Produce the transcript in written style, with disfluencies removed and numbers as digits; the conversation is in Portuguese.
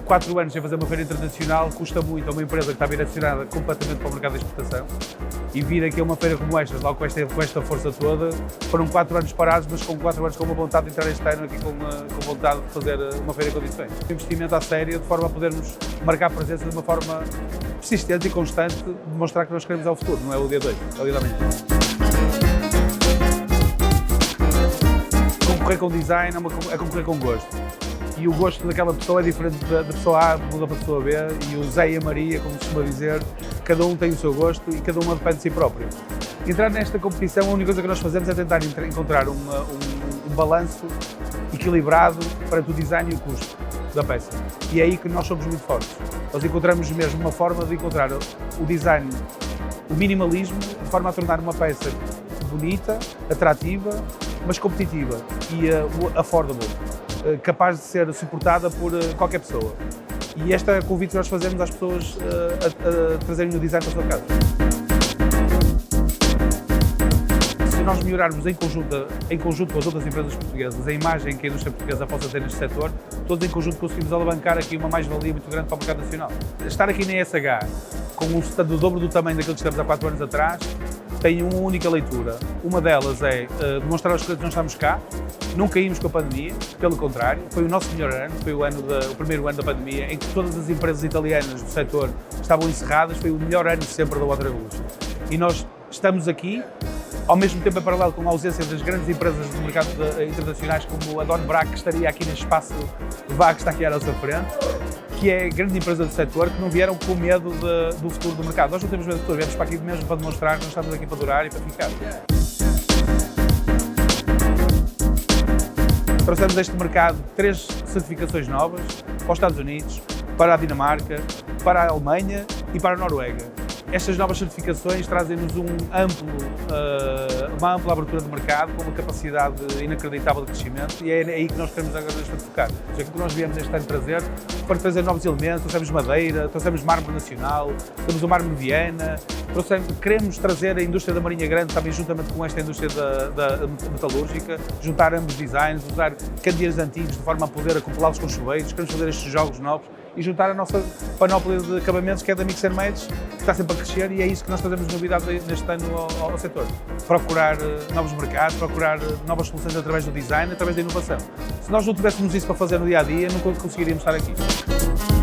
4 anos sem fazer uma feira internacional custa muito a uma empresa que está direcionada completamente para o mercado da exportação e vir aqui a uma feira como esta, logo com esta força toda, foram 4 anos parados, mas com 4 anos com uma vontade de entrar este ano aqui com vontade de fazer uma feira em condições. Investimento à séria, de forma a podermos marcar presença de uma forma persistente e constante, de demonstrar que nós queremos ao futuro, não é o dia 2, é o dia da manhã. Concorrer com design é concorrer com gosto. E o gosto daquela pessoa é diferente da pessoa A, muda para a pessoa B, e o Zé e a Maria, como se costuma dizer, cada um tem o seu gosto e cada uma depende de si próprio. Entrar nesta competição, a única coisa que nós fazemos é tentar encontrar um balanço equilibrado para o design e o custo da peça. E é aí que nós somos muito fortes. Nós encontramos mesmo uma forma de encontrar o design, o minimalismo, de forma a tornar uma peça bonita, atrativa, mas competitiva e affordable, capaz de ser suportada por qualquer pessoa. E este é o convite que nós fazemos às pessoas a trazerem o design para a sua casa. Se nós melhorarmos em conjunto com as outras empresas portuguesas a imagem que a indústria portuguesa possa ter neste setor, todos em conjunto conseguimos alavancar aqui uma mais-valia muito grande para o mercado nacional. Estar aqui na ESH, com um stand do dobro do tamanho daquele que estamos há 4 anos atrás, tem uma única leitura. Uma delas é demonstrar aos clientes que não estamos cá, não caímos com a pandemia, pelo contrário, foi o nosso melhor ano, foi o primeiro ano da pandemia em que todas as empresas italianas do setor estavam encerradas, foi o melhor ano sempre da Water Revolution. E nós estamos aqui, ao mesmo tempo em paralelo com a ausência das grandes empresas do mercado internacionais como a Don Brack, que estaria aqui neste espaço vago que está aqui à nossa frente, que é grande empresa do setor, que não vieram com medo do futuro do mercado. Nós não temos medo do futuro, viemos para aqui mesmo para demonstrar que nós estamos aqui para durar e para ficar. Trouxemos a este mercado 3 certificações novas para os Estados Unidos, para a Dinamarca, para a Alemanha e para a Noruega. Estas novas certificações trazem-nos uma ampla abertura de mercado, com uma capacidade inacreditável de crescimento, e é aí que nós queremos agora focar. Aquilo que nós viemos este ano trazer, para trazer novos elementos, trouxemos madeira, trouxemos mármore nacional, temos o mármore Viena, queremos trazer a indústria da Marinha Grande também juntamente com esta indústria da metalúrgica, juntar ambos designs, usar candeeiros antigos de forma a poder acoplá-los com chuveiros, queremos fazer estes jogos novos e juntar a nossa panóplia de acabamentos que é da Mix & Match, que está sempre a crescer, e é isso que nós trazemos de novidade neste ano ao setor. Procurar novos mercados, procurar novas soluções através do design, através da inovação. Se nós não tivéssemos isso para fazer no dia-a-dia, nunca conseguiríamos estar aqui.